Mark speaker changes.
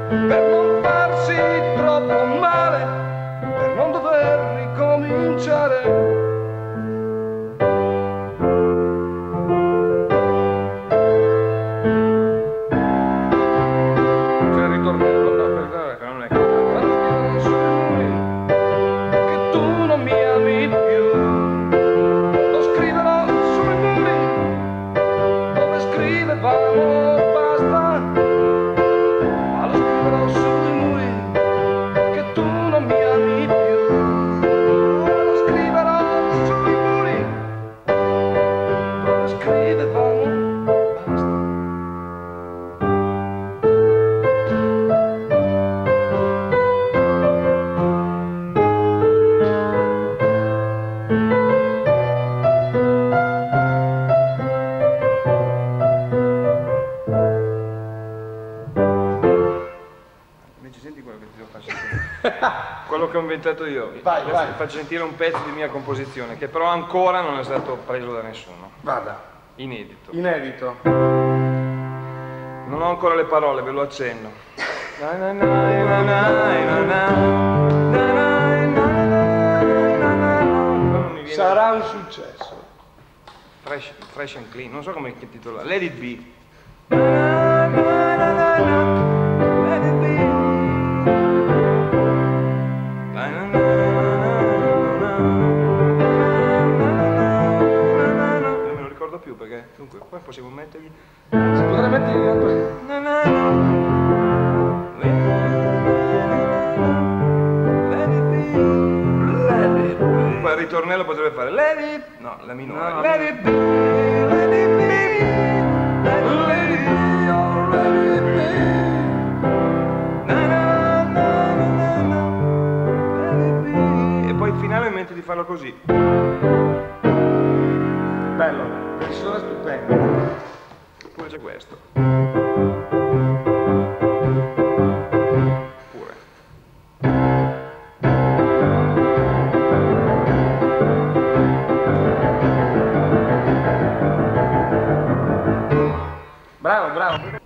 Speaker 1: per non farsi troppo male, per non dover ricominciare.
Speaker 2: Senti quello che ti devo far sentire. Quello che ho inventato io.
Speaker 1: Vai,
Speaker 2: adesso
Speaker 1: vai.
Speaker 2: ti faccio sentire un pezzo di mia composizione che però ancora non è stato preso da nessuno.
Speaker 1: Vada.
Speaker 2: Inedito.
Speaker 1: Inedito.
Speaker 2: Non ho ancora le parole, ve lo accenno.
Speaker 1: Sarà un successo.
Speaker 2: Fresh and clean, non so come titola. Let it be. Più perché dunque poi possiamo mettergli
Speaker 1: Si potrebbe mettere
Speaker 2: poi il ritornello potrebbe fare let it, no, la minore, let it be, let it be, let it be, oh, let it be, let it be, e poi il finale in mente di farlo così.
Speaker 1: bello. Persona stupenda.
Speaker 2: Poi c'è questo. Pure.
Speaker 1: Bravo, bravo.